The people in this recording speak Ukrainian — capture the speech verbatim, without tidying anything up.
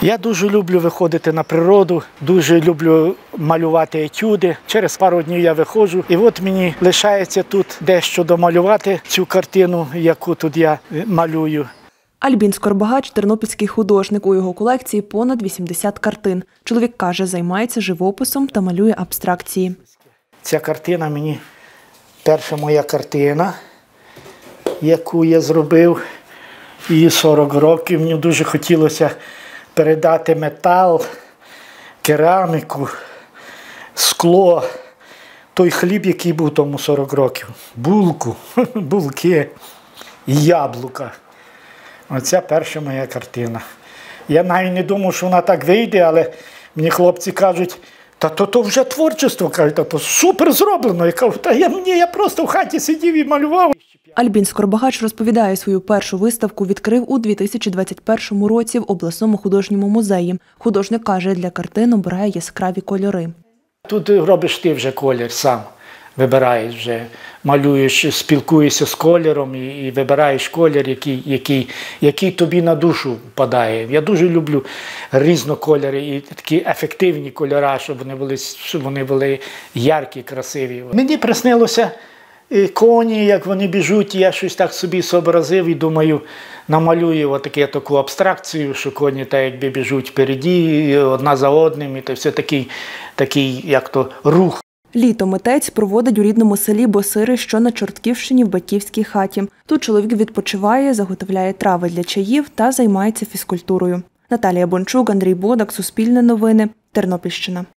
Я дуже люблю виходити на природу, дуже люблю малювати етюди. Через пару днів я виходжу, і от мені лишається тут дещо домалювати цю картину, яку тут я малюю. Альбін Скорбагач – тернопільський художник. У його колекції понад вісімдесят картин. Чоловік каже, займається живописом та малює абстракції. Ця картина мені перша моя картина, яку я зробив. Їй сорок років. Мені дуже хотілося передати метал, кераміку, скло, той хліб, який був тому сорок років, булку, булки і яблука. Оця перша моя картина. Я навіть не думав, що вона так вийде, але мені хлопці кажуть, та то, то вже творчество, кажуть, та то супер зроблено. Я кажу, та я, ні, я просто в хаті сидів і малював. Альбін Скорбагач розповідає, свою першу виставку відкрив у дві тисячі двадцять першому році в обласному художньому музеї. Художник каже, для картин обирає яскраві кольори. Тут робиш ти вже колір сам, вибираєш вже, малюєш, спілкуєшся з кольором і, і вибираєш колір, який, який, який тобі на душу впадає. Я дуже люблю різнокольори і такі ефективні кольори, щоб вони були, щоб вони були яркі, красиві. Мені приснилося коні, як вони біжуть, я щось так собі зобразив і думаю, намалюю отаку таку абстракцію, що коні так якби біжуть впереді, одна за одним, і це все такий, такий як то, рух. Літо митець проводить у рідному селі Босири, що на Чортківщині, в батьківській хаті. Тут чоловік відпочиває, заготовляє трави для чаїв та займається фізкультурою. Наталія Бончук, Андрій Бодак, Суспільне новини, Тернопільщина.